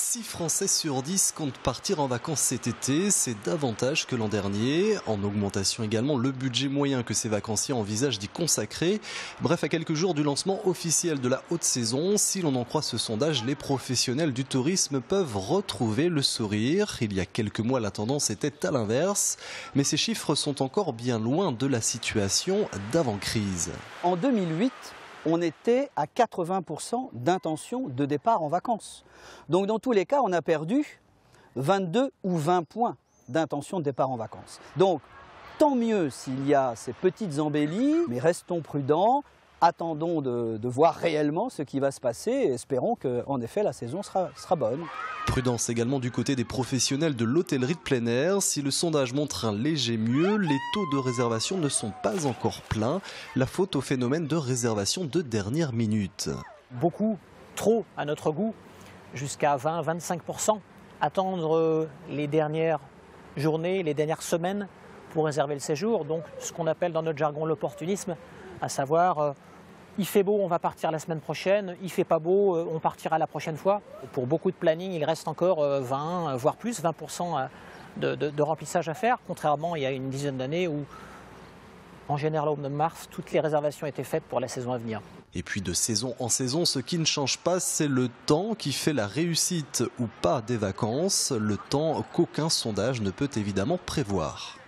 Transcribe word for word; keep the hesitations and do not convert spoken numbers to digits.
six Français sur dix comptent partir en vacances cet été, c'est davantage que l'an dernier. En augmentation également le budget moyen que ces vacanciers envisagent d'y consacrer. Bref, à quelques jours du lancement officiel de la haute saison, si l'on en croit ce sondage, les professionnels du tourisme peuvent retrouver le sourire. Il y a quelques mois, la tendance était à l'inverse. Mais ces chiffres sont encore bien loin de la situation d'avant-crise. En deux mille huit, on était à quatre-vingts pour cent d'intention de départ en vacances. Donc dans tous les cas, on a perdu vingt-deux ou vingt points d'intention de départ en vacances. Donc tant mieux s'il y a ces petites embellies, mais restons prudents, attendons de, de voir réellement ce qui va se passer et espérons qu'en effet la saison sera, sera bonne. Prudence également du côté des professionnels de l'hôtellerie de plein air. Si le sondage montre un léger mieux, les taux de réservation ne sont pas encore pleins. La faute au phénomène de réservation de dernière minute. Beaucoup, trop à notre goût, jusqu'à vingt à vingt-cinq pour cent. Attendre les dernières journées, les dernières semaines pour réserver le séjour. Donc ce qu'on appelle dans notre jargon l'opportunisme, à savoir euh, il fait beau, on va partir la semaine prochaine, il fait pas beau, euh, on partira la prochaine fois. Pour beaucoup de planning, il reste encore euh, vingt, voire plus, vingt pour cent de, de, de remplissage à faire, contrairement il y a une dizaine d'années où, en général au mois de mars, toutes les réservations étaient faites pour la saison à venir. Et puis de saison en saison, ce qui ne change pas, c'est le temps qui fait la réussite ou pas des vacances, le temps qu'aucun sondage ne peut évidemment prévoir.